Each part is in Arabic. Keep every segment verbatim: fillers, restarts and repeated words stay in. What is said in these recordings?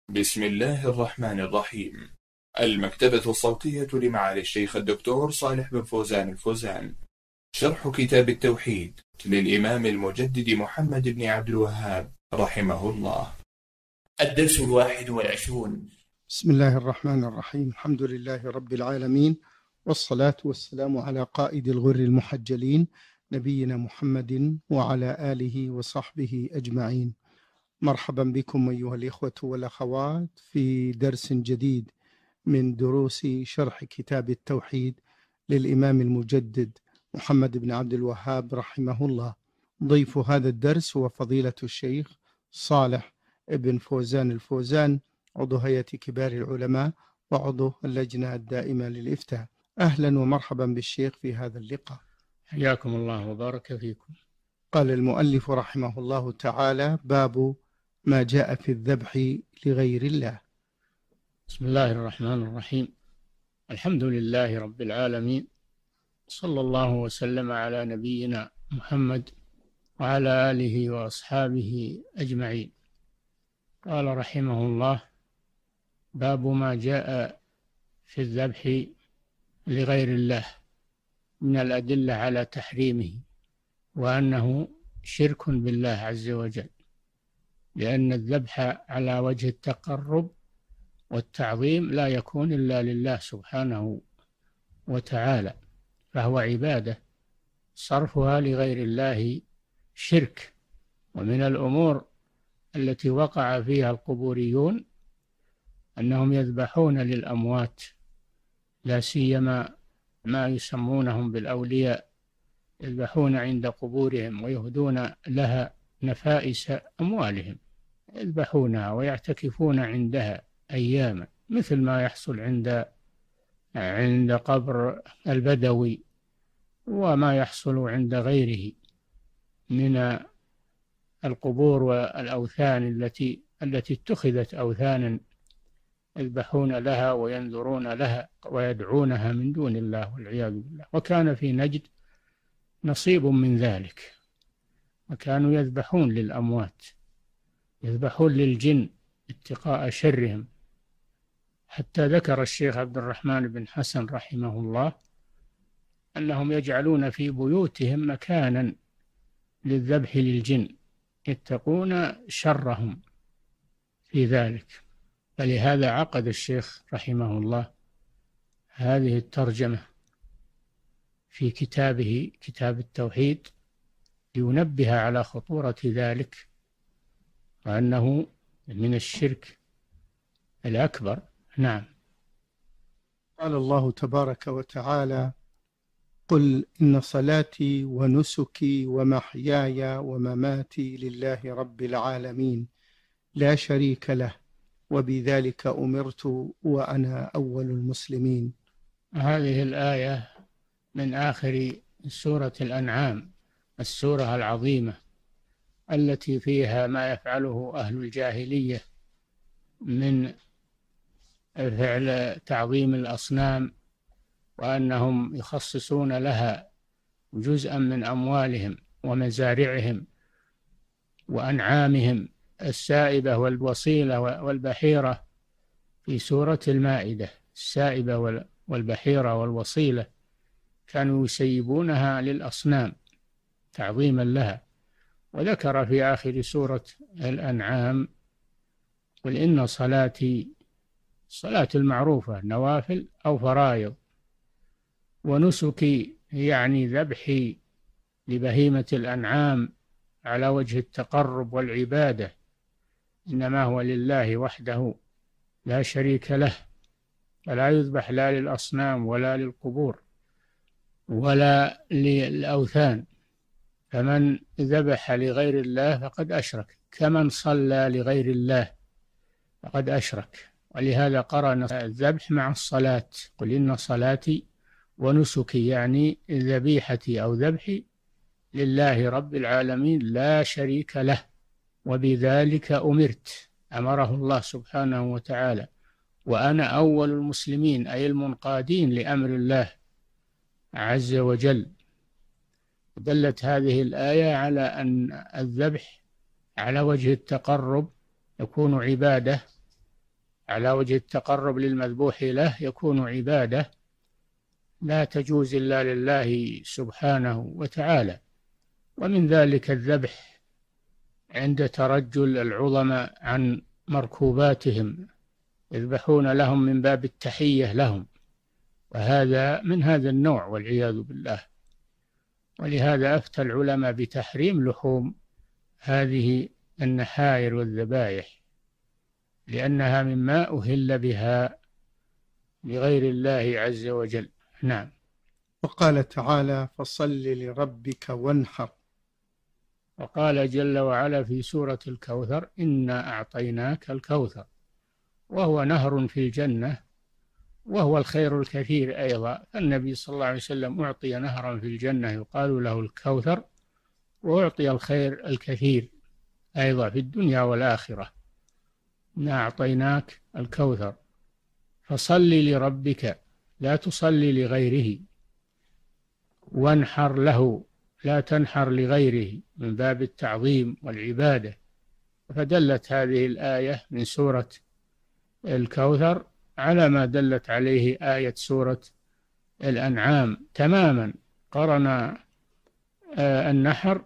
بسم الله الرحمن الرحيم. المكتبة الصوتية لمعالي الشيخ الدكتور صالح بن فوزان الفوزان. شرح كتاب التوحيد للإمام المجدد محمد بن عبد الوهاب رحمه الله. الدرس الواحد والعشرون. بسم الله الرحمن الرحيم. الحمد لله رب العالمين، والصلاة والسلام على قائد الغر المحجلين نبينا محمد وعلى آله وصحبه أجمعين. مرحبا بكم أيها الإخوة والأخوات في درس جديد من دروس شرح كتاب التوحيد للإمام المجدد محمد بن عبد الوهاب رحمه الله. ضيف هذا الدرس هو فضيلة الشيخ صالح بن فوزان الفوزان، عضو هيئة كبار العلماء وعضو اللجنة الدائمة للإفتاء. أهلا ومرحبا بالشيخ في هذا اللقاء. حياكم الله وبارك فيكم. قال المؤلف رحمه الله تعالى: باب ما جاء في الذبح لغير الله. بسم الله الرحمن الرحيم. الحمد لله رب العالمين، صلى الله وسلم على نبينا محمد وعلى آله وأصحابه أجمعين. قال رحمه الله: باب ما جاء في الذبح لغير الله من الأدلة على تحريمه، وأنه شرك بالله عز وجل، لأن الذبح على وجه التقرب والتعظيم لا يكون إلا لله سبحانه وتعالى، فهو عبادة، صرفها لغير الله شرك. ومن الأمور التي وقع فيها القبوريون أنهم يذبحون للأموات، لا سيما ما يسمونهم بالأولياء، يذبحون عند قبورهم ويهدون لها نفائس أموالهم، يذبحونها ويعتكفون عندها أياما، مثل ما يحصل عند عند قبر البدوي وما يحصل عند غيره من القبور والأوثان التي التي اتخذت أوثانا، يذبحون لها وينذرون لها ويدعونها من دون الله والعياذ بالله. وكان في نجد نصيب من ذلك، وكانوا يذبحون للأموات، يذبحون للجن اتقاء شرهم، حتى ذكر الشيخ عبد الرحمن بن حسن رحمه الله أنهم يجعلون في بيوتهم مكانا للذبح للجن، يتقون شرهم في ذلك. فلهذا عقد الشيخ رحمه الله هذه الترجمة في كتابه كتاب التوحيد، لينبه على خطورة ذلك وأنه من الشرك الأكبر. نعم. قال الله تبارك وتعالى: قل إن صلاتي ونسكي ومحياي ومماتي لله رب العالمين لا شريك له وبذلك أمرت وأنا أول المسلمين. هذه الآية من آخر سورة الأنعام، السورة العظيمة التي فيها ما يفعله أهل الجاهلية من فعل تعظيم الأصنام، وأنهم يخصصون لها جزءا من أموالهم ومزارعهم وأنعامهم السائبة والوصيلة والبحيرة في سورة المائدة. السائبة والبحيرة والوصيلة كانوا يسيبونها للأصنام تعظيما لها. وذكر في آخر سورة الأنعام: قل إن صلاتي، الصلاة المعروفة نوافل أو فرائض، ونسكي يعني ذبحي لبهيمة الأنعام على وجه التقرب والعبادة، إنما هو لله وحده لا شريك له، فلا يذبح لا للأصنام ولا للقبور ولا للأوثان. فمن ذبح لغير الله فقد أشرك، كمن صلى لغير الله فقد أشرك. ولهذا قرن الذبح مع الصلاة: قل إن صلاتي ونسكي يعني ذبيحتي أو ذبحي لله رب العالمين لا شريك له وبذلك أمرت، أمره الله سبحانه وتعالى، وأنا أول المسلمين أي المنقادين لأمر الله عز وجل. دلت هذه الآية على أن الذبح على وجه التقرب يكون عبادة على وجه التقرب للمذبوح له يكون عبادة لا تجوز إلا لله سبحانه وتعالى. ومن ذلك الذبح عند ترجل العظماء عن مركوباتهم، يذبحون لهم من باب التحية لهم، وهذا من هذا النوع والعياذ بالله. ولهذا أفتى العلماء بتحريم لحوم هذه النحائر والذبائح، لأنها مما أهل بها لغير الله عز وجل. نعم. وقال تعالى: فصل لربك وانحر. وقال جل وعلا في سورة الكوثر: إنا أعطيناك الكوثر، وهو نهر في الجنة، وهو الخير الكثير أيضا. النبي صلى الله عليه وسلم أعطي نهرا في الجنة يقال له الكوثر، وأعطي الخير الكثير أيضا في الدنيا والآخرة. إنا أعطيناك الكوثر فصل لربك، لا تصلي لغيره، وانحر له، لا تنحر لغيره، من باب التعظيم والعبادة. فدلت هذه الآية من سورة الكوثر على ما دلت عليه آية سورة الأنعام تماما، قرن النحر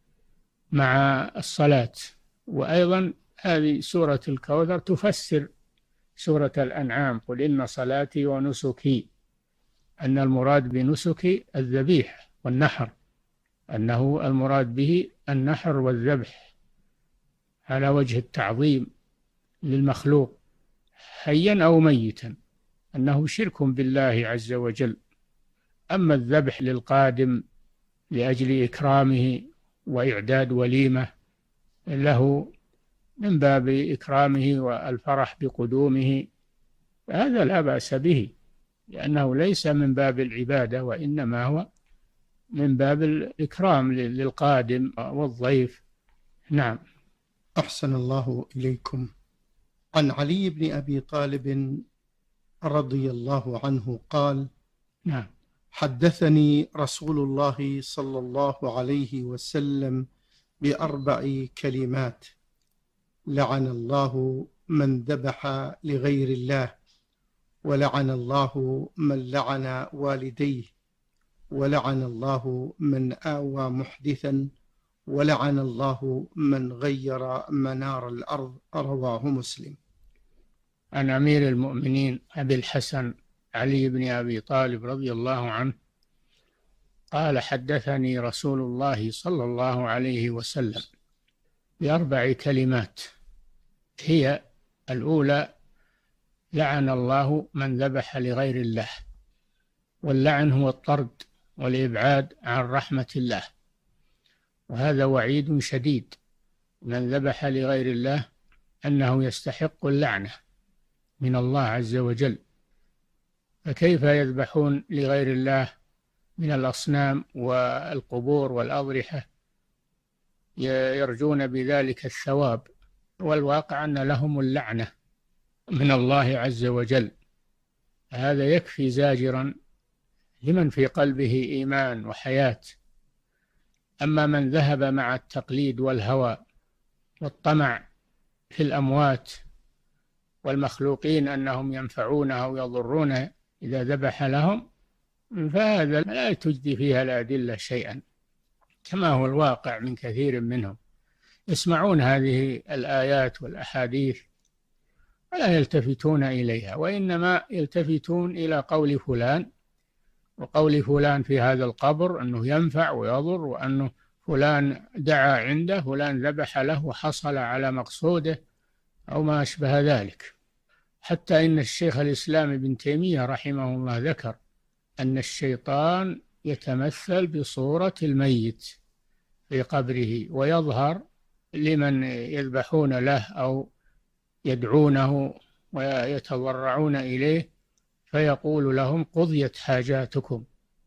مع الصلاة. وأيضا هذه سورة الكوثر تفسر سورة الأنعام: قل إن صلاتي ونسكي، أن المراد بنسك الذبيح والنحر، أنه المراد به النحر والذبح على وجه التعظيم للمخلوق حيا أو ميتا، أنه شرك بالله عز وجل. أما الذبح للقادم لأجل إكرامه وإعداد وليمة له من باب إكرامه والفرح بقدومه، هذا لا بأس به، لأنه ليس من باب العبادة، وإنما هو من باب الإكرام للقادم والضيف. نعم. أحسن الله إليكم. عن علي بن أبي طالب رضي الله عنه قال: نعم. حدثني رسول الله صلى الله عليه وسلم بأربع كلمات: لعن الله من ذبح لغير الله، ولعن الله من لعن والديه، ولعن الله من آوى محدثا، ولعن الله من غير منار الأرض. رواه مسلم. عن أمير المؤمنين أبي الحسن علي بن أبي طالب رضي الله عنه قال: حدثني رسول الله صلى الله عليه وسلم بأربع كلمات، هي: الأولى لعن الله من ذبح لغير الله، واللعن هو الطرد والإبعاد عن رحمة الله، وهذا وعيد شديد. من ذبح لغير الله أنه يستحق اللعنة من الله عز وجل. فكيف يذبحون لغير الله من الأصنام والقبور والأضرحة يرجون بذلك الثواب، والواقع أن لهم اللعنة من الله عز وجل. هذا يكفي زاجرا لمن في قلبه إيمان وحياة. أما من ذهب مع التقليد والهوى والطمع في الأموات والمخلوقين أنهم ينفعونه أو يضرونه إذا ذبح لهم، فهذا لا تجدي فيها الأدلة شيئا، كما هو الواقع من كثير منهم. يسمعون هذه الآيات والأحاديث ولا يلتفتون إليها، وإنما يلتفتون إلى قول فلان وقول فلان في هذا القبر أنه ينفع ويضر، وأنه فلان دعا عنده، فلان ذبح له وحصل على مقصوده، أو ما أشبه ذلك. حتى إن الشيخ الإسلام ابن تيمية رحمه الله ذكر أن الشيطان يتمثل بصورة الميت في قبره، ويظهر لمن يذبحون له أو يدعونه ويتضرعون إليه، فيقول لهم: قضيت حاجاتكم،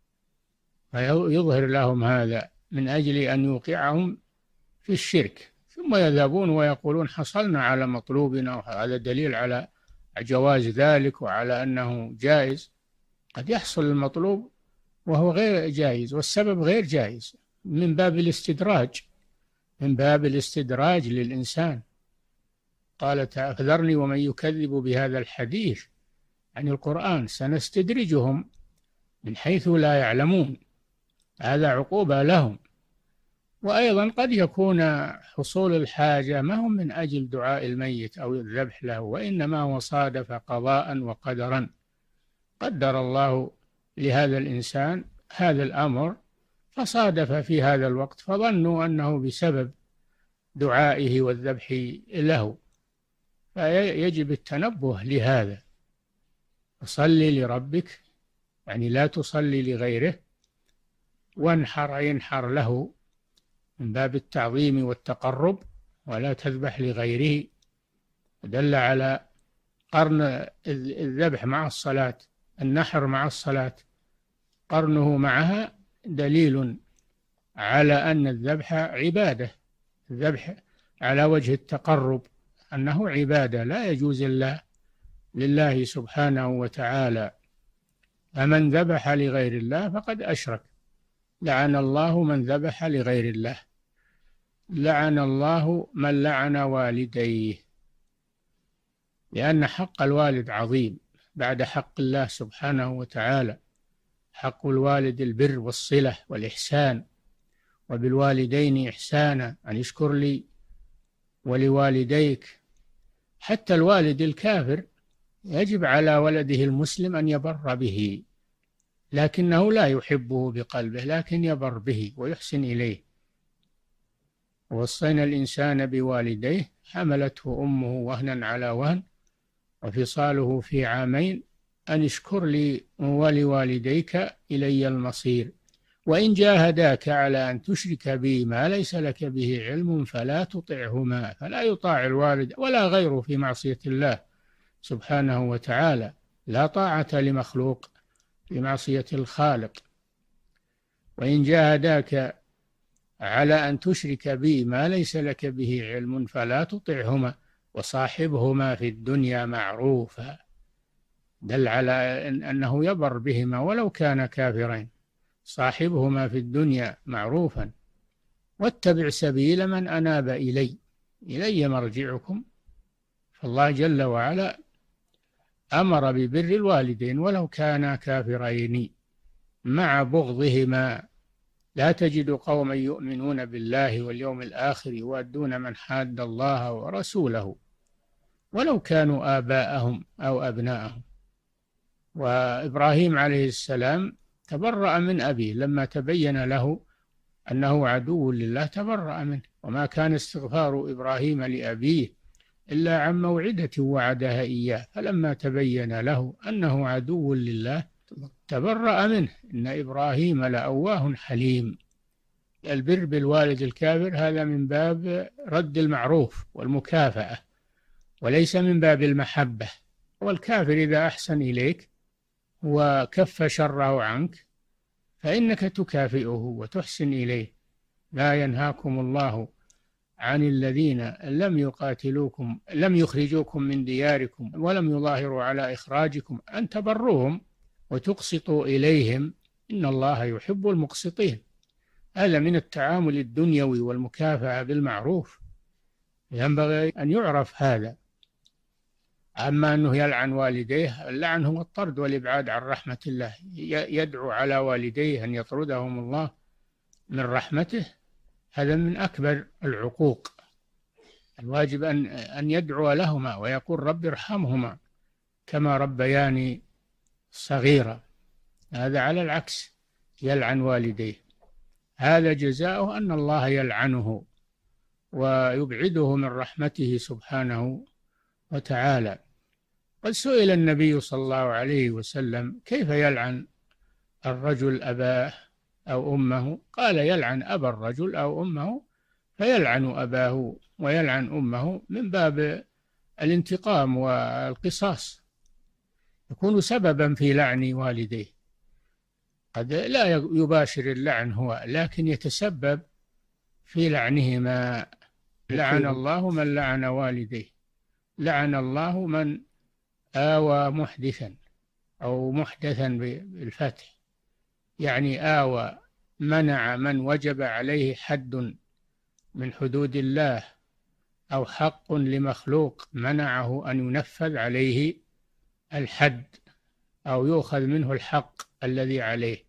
فيظهر لهم هذا من أجل أن يوقعهم في الشرك، ثم يذهبون ويقولون: حصلنا على مطلوبنا. وهذا دليل على جواز ذلك وعلى أنه جائز. قد يحصل المطلوب وهو غير جائز، والسبب غير جائز، من باب الاستدراج، من باب الاستدراج للإنسان. قال تعالى: فذرني ومن يكذب بهذا الحديث عن القرآن سنستدرجهم من حيث لا يعلمون. هذا عقوبة لهم. وأيضا قد يكون حصول الحاجة ما هم من أجل دعاء الميت أو الذبح له، وإنما هو صادف قضاء وقدرا، قدر الله لهذا الإنسان هذا الأمر فصادف في هذا الوقت، فظنوا أنه بسبب دعائه والذبح له. فيجب التنبه لهذا. صلي لربك، يعني لا تصلي لغيره، وانحر ينحر له من باب التعظيم والتقرب، ولا تذبح لغيره. دل على قرن الذبح مع الصلاة، النحر مع الصلاة، قرنه معها دليل على أن الذبح عبادة. الذبح على وجه التقرب أنه عبادة لا يجوز إلا لله سبحانه وتعالى. فمن ذبح لغير الله فقد أشرك. لعن الله من ذبح لغير الله، لعن الله من لعن والديه، لأن حق الوالد عظيم بعد حق الله سبحانه وتعالى. حق الوالد البر والصلة والإحسان، وبالوالدين إحسانا، أن يشكر لي ولوالديك. حتى الوالد الكافر يجب على ولده المسلم أن يبر به، لكنه لا يحبه بقلبه، لكن يبر به ويحسن إليه. ووصينا الإنسان بوالديه حملته أمه وهنا على وهن وفصاله في عامين أن اشكر لي ولوالديك إلي المصير، وإن جاهداك على أن تشرك بي ما ليس لك به علم فلا تطعهما. فلا يطاع الوالد ولا غيره في معصية الله سبحانه وتعالى. لا طاعة لمخلوق في معصية الخالق. وإن جاهداك على أن تشرك بي ما ليس لك به علم فلا تطعهما وصاحبهما في الدنيا معروفا. دل على أنه يبر بهما ولو كان كافرين. صاحبهما في الدنيا معروفا واتبع سبيل من أناب إلي إلي مرجعكم. فالله جل وعلا أمر ببر الوالدين ولو كانا كافرين مع بغضهما. لا تجد قوما يؤمنون بالله واليوم الآخر يوادون من حاد الله ورسوله ولو كانوا آباءهم أو أبناءهم. وإبراهيم عليه السلام تبرأ من أبيه لما تبين له أنه عدو لله، تبرأ منه. وما كان استغفار إبراهيم لأبيه إلا عن موعدة وعدها إياه، فلما تبين له أنه عدو لله تبرأ منه. إن إبراهيم لأواه حليم. البر بالوالد الكافر هذا من باب رد المعروف والمكافأة، وليس من باب المحبة. والكافر إذا أحسن إليك وكف شره عنك فإنك تكافئه وتحسن إليه. لا ينهاكم الله عن الذين لم يقاتلوكم لم يخرجوكم من دياركم ولم يظاهروا على إخراجكم أن تبروهم وتقسطوا إليهم إن الله يحب المقسطين. هذا من التعامل الدنيوي والمكافأة بالمعروف، ينبغي أن يعرف هذا. أما أنه يلعن والديه، اللعن هو الطرد والإبعاد عن رحمة الله. يدعو على والديه أن يطردهم الله من رحمته، هذا من أكبر العقوق. الواجب أن أن يدعو لهما ويقول رب ارحمهما كما ربياني صغيرا. هذا على العكس، يلعن والديه، هذا جزاؤه أن الله يلعنه ويبعده من رحمته سبحانه وتعالى. قد سئل النبي صلى الله عليه وسلم كيف يلعن الرجل أباه أو أمه؟ قال يلعن أبا الرجل أو أمه فيلعن أباه ويلعن أمه من باب الانتقام والقصاص، يكون سببا في لعن والديه. قد لا يباشر اللعن هو، لكن يتسبب في لعنهما. لعن الله من لعن والديه، لعن الله من آوى محدثا أو محدثا بالفتح، يعني آوى منع من وجب عليه حد من حدود الله أو حق لمخلوق منعه أن ينفذ عليه الحد أو يؤخذ منه الحق الذي عليه،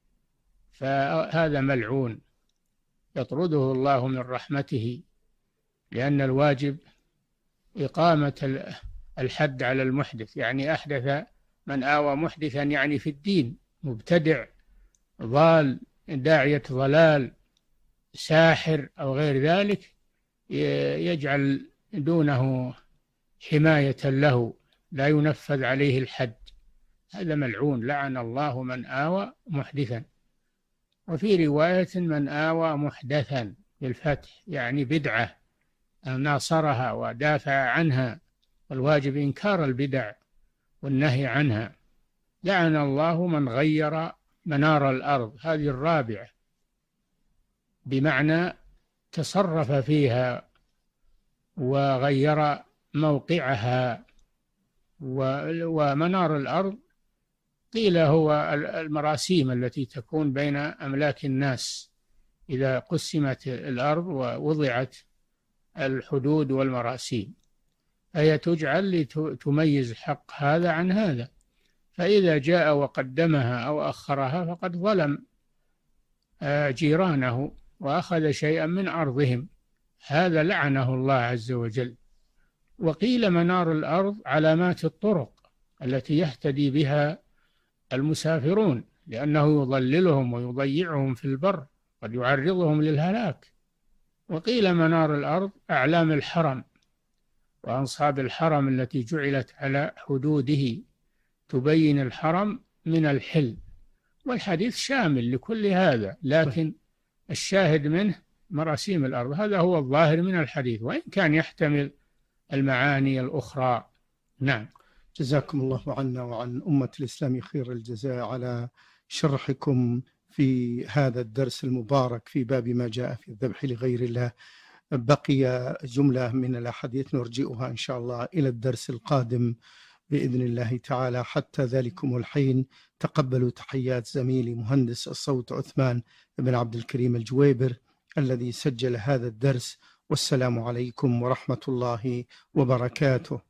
فهذا ملعون يطرده الله من رحمته، لأن الواجب إقامة الحد على المحدث. يعني أحدث من آوى محدثا يعني في الدين، مبتدع ضال داعية ضلال ساحر أو غير ذلك، يجعل دونه حماية له، لا ينفذ عليه الحد، هذا ملعون، لعن الله من آوى محدثا. وفي رواية من آوى محدثا بالفتح، يعني بدعة ناصرها ودافع عنها، والواجب إنكار البدع والنهي عنها. لعن الله من غير منار الأرض، هذه الرابعة، بمعنى تصرف فيها وغير موقعها. ومنار الأرض قيل هو المراسيم التي تكون بين أملاك الناس، إذا قسمت الأرض ووضعت الحدود والمراسيم، فهي تجعل لتميز حق هذا عن هذا، فإذا جاء وقدمها أو أخرها فقد ظلم جيرانه وأخذ شيئا من أرضهم، هذا لعنه الله عز وجل. وقيل منار الأرض علامات الطرق التي يهتدي بها المسافرون، لأنه يضللهم ويضيعهم في البر، قد يعرضهم للهلاك. وقيل منار الأرض أعلام الحرم وأنصاب الحرم التي جعلت على حدوده تبين الحرم من الحل، والحديث شامل لكل هذا، لكن الشاهد منه مراسيم الأرض، هذا هو الظاهر من الحديث، وإن كان يحتمل المعاني الأخرى. نعم. جزاكم الله عنا وعن أمة الإسلام خير الجزاء على شرحكم في هذا الدرس المبارك في باب ما جاء في الذبح لغير الله. بقي جملة من الأحاديث نرجئها إن شاء الله إلى الدرس القادم بإذن الله تعالى. حتى ذلكم الحين تقبلوا تحيات زميلي مهندس الصوت عثمان بن عبد الكريم الجويبر الذي سجل هذا الدرس، والسلام عليكم ورحمة الله وبركاته.